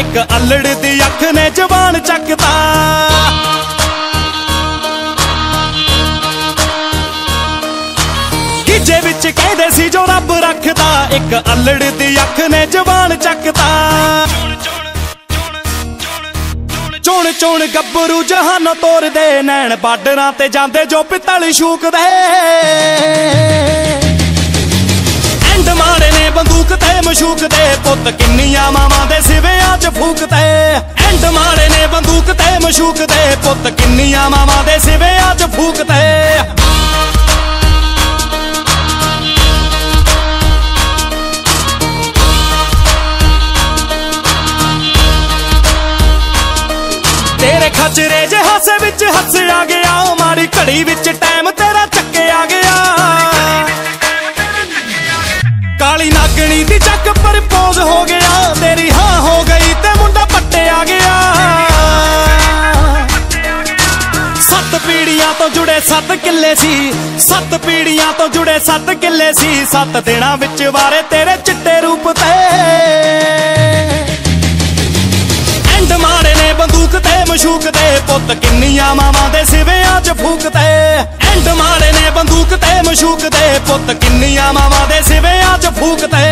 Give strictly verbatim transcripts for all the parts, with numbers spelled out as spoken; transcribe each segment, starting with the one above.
ਇੱਕ ਅਲੜ ਦੀ ਅੱਖ ਨੇ ਜ਼ਬਾਨ ਚੱਕਤਾ। ਗਿੱਜੇ ਵਿੱਚ ਕਹਿੰਦੇ ਸੀ ਜੋ ਰੱਬ ਰੱਖਦਾ, ਇੱਕ ਅਲੜ ਦੀ ਅੱਖ ਨੇ ਜ਼ਬਾਨ ਚੱਕਤਾ। ਚੋਣ ਚੋਣ ਗੱਭਰੂ ਜਹਾਨੋਂ ਤੋਰਦੇ, ਨੈਣ ਬਾਰਡਰਾਂ ਤੇ ਜਾਂਦੇ ਜੋ ਪਿੱਤਲ ਸ਼ੂਕਦੇ। ਐਂਡ ਮਾਰੇ ਨੇ ਬੰਦੂਕ ਤੇ ਮਸ਼ੂਕ ਦੇ, ਪੁੱਤ ਕਿੰਨੀਆਂ ਮਾਵਾਂ ਦੇ ਸਿਵਿਆਂ 'ਚ ਫੂਕਦੇ। ਐਂਡ ਮਾਰੇ ਨੇ ਬੰਦੂਕ ਤੇ ਮਸ਼ੂਕ ਦੇ, ਪੁੱਤ ਕਿੰਨੀਆਂ ਮਾਵਾਂ ਦੇ ਸਿਵਿਆਂ 'ਚ ਫੂਕਦੇ। ਤੇਰੇ ਖਚਰੇ ਜੇ ਹਾਸੇ ਵਿੱਚ ਹੱਸਿਆ ਗਿਆ, ਮਾੜੀ ਘੜੀ ਵਿੱਚ ਟਾਈਮ ਤੇਰਾ ਚੱਕਿਆ ਗਿਆ। ਕਾਲੀ ਨਾਗਣੀ ਦੀ ਚੱਕ ਪ੍ਰਪੋਜ਼ ਹੋ ਗਿਆ, ਤੇਰੀ ਹਾਂ ਹੋ ਗਈ ਤੇ ਮੁੰਡਾ ਪੱਟਿਆ ਗਿਆ। ਸੱਤ ਪੀੜੀਆਂ ਤੋਂ ਜੁੜੇ ਸੱਤ ਕਿੱਲੇ ਸੀ, ਸੱਤ ਪੀੜੀਆਂ ਤੋਂ ਜੁੜੇ ਸੱਤ ਕਿੱਲੇ ਸੀ। ਸੱਤ ਦਿਨਾਂ ਵਿੱਚ ਵਾਰੇ ਤੇਰੇ ਚਿੱਟੇ ਰੂਪ ਤੇ। ਐਂਡ ਮਾਰੇ ਨੇ ਬੰਦੂਕ ਤੇ ਮਸ਼ੂਕ ਦੇ, ਪੁੱਤ ਕਿੰਨੀਆਂ ਮਾਵਾਂ ਦੇ ਸਿਵਿਆਂ 'ਚ ਫੂਕਦੇ। ਐਂਡ ਮਾਰੇ ਨੇ ਬੰਦੂਕ ਤੇ ਮਸ਼ੂਕ ਦੇ, ਪੁੱਤ ਕਿੰਨੀਆਂ ਮਾਵਾਂ ਦੇ ਸਿਵਿਆਂ 'ਚ ਫੂਕਦੇ।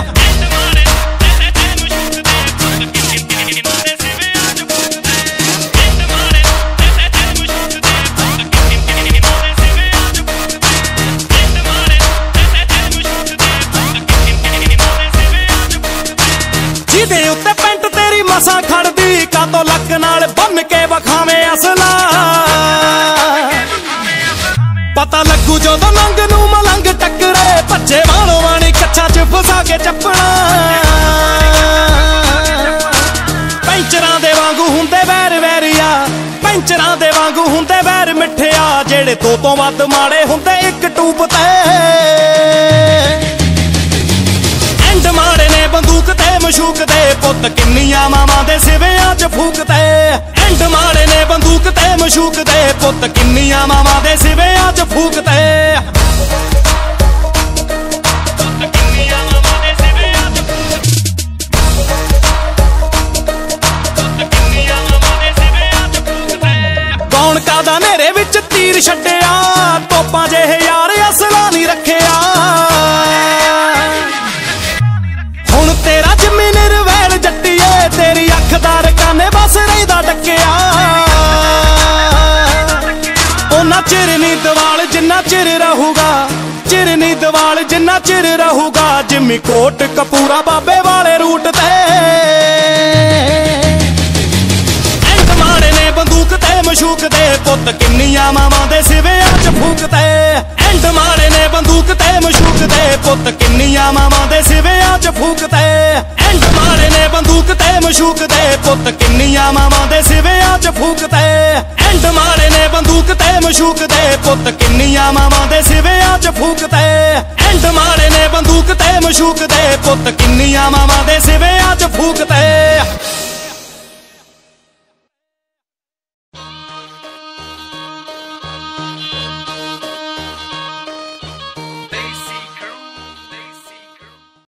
ਜਿਹਦੇ ਉੱਤੇ ਪੈਂਟ ਤੇਰੀ ਮਸਾਂ ਖੜਦੀ, ਕਾਤੋਂ ਲੱਕ ਨਾਲ ਬੰਨ ਕੇ ਵਖਾਵੇਂ ਅਸਲਾ। ਪਤਾ ਲੱਗੂ ਜਦੋਂ ਲੰਗ ਨੂੰ ਮਲੰਗ ਟੱਕਰੇ, ਭੱਜੇ ਵਾਲੋਂ ਵਾਣੀ ਕੱਛਾਂ 'ਚ ਫਸਾ ਕੇ ਚੱਪਣਾ। ਪੈਂਚਰਾਂ ਦੇ ਵਾਂਗੂ ਹੁੰਦੇ ਵੈਰ ਵੈਰੀਆ, ਪੈਂਚਰਾਂ ਦੇ ਵਾਂਗੂ ਹੁੰਦੇ ਵੈਰ ਮਿੱਠਿਆ। ਜਿਹੜੇ ਦੋ ਤੋਂ ਵੱਧ ਮਾੜੇ ਹੁੰਦੇ ਇੱਕ ਟੂਬ ਤੇ। ਐਂਡ ਮਾਰੇ ਨੇ ਬੰਦੂਕ ਤੇ ਮਸ਼ੂਕ ਦੇ, ਪੁੱਤ ਕਿੰਨੀਆਂ ਮਾਵਾਂ ਦੇ ਸਿਵਿਆਂ 'ਚ ਫੂਕਦੇ। ਐਂਡ ਮਾਰੇ ਨੇ ਬੰਦੂਕ ਤੇ ਮਸ਼ੂਕ ਦੇ, ਪੁੱਤ ਕਿੰਨੀਆਂ ਮਾਵਾਂ ਦੇ ਸਿਵਿਆਂ 'ਚ ਫੂਕਦੇ। ਕੌਣ ਕਾਦਾ ਨੇਰੇ ਵਿੱਚ ਤੀਰ ਛੱਡਿਆ, ਤੋਪਾਂ ਜਿਹੇ ਯਾਰ ਅਸਲਾ ਨਹੀਂ ਰੱਖਿਆ। ਹੁਣ ਤੇਰਾ ਜਿੰਮੀ ਨਿਰਵੈਲ ਜੱਟੀਏ, ਤੇਰੀ ਅੱਖ ਦਾ ਰਕਾਨੇ ਬਸ ਰਹਿੰਦਾ ਡੱਕਿਆ। ਉਹਨਾਂ ਚਿਰ ਨੀ ਦਵਾਲ ਜਿੰਨਾ ਚਿਰ ਰਹੂਗਾ, ਚਿਰ ਨੀ ਦਵਾਲ ਜਿੰਨਾ ਚਿਰ ਰਹੂਗਾ। ਜਿੰਮੀ ਕੋਟ ਕਪੂਰਾ ਬਾਬੇ ਵਾਲੇ ਰੂਟ ਤੇ। ਐਂਡ ਮਾਰੇ ਨੇ ਬੰਦੂਕ ਤੇ ਮਸ਼ੂਕ ਦੇ, ਪੁੱਤ ਕਿੰਨੀਆਂ ਮਾਵਾਂ ਦੇ ਸਿਵਿਆਂ 'ਚ ਫੂਕਦੇ। ਐਂਡ ਮਾਰੇ ਨੇ ਬੰਦੂਕ ਤੇ ਮਸ਼ੂਕ ਦੇ, ਪੁੱਤ ਕਿੰਨੀਆਂ ਮਾਵਾਂ ਦੇ ਸਿਵਿਆਂ 'ਚ ਫੂਕਦੇ। ਐਂਡ ਮਾਰੇ ਨੇ ਬੰਦੂਕ ਤੇ ਮਸ਼ੂਕ ਦੇ, ਪੁੱਤ ਕਿੰਨੀਆਂ ਮਾਵਾਂ ਦੇ ਸਿਵਿਆਂ 'ਚ ਫੂਕਦੇ। ਐਂਡ ਮਾਰੇ ਨੇ ਬੰਦੂਕ ਤੇ ਮਸ਼ੂਕ ਦੇ, ਪੁੱਤ ਕਿੰਨੀਆਂ ਮਾਵਾਂ ਦੇ ਸਿਵਿਆਂ 'ਚ ਫੂਕਦੇ। ਐਂਡ ਮਾਰੇ ਨੇ ਬੰਦੂਕ ਤੇ ਮਸ਼ੂਕ ਦੇ, ਪੁੱਤ ਕਿੰਨੀਆਂ ਮਾਵਾਂ ਦੇ ਸਿਵਿਆਂ 'ਚ ਫੂਕਦੇ।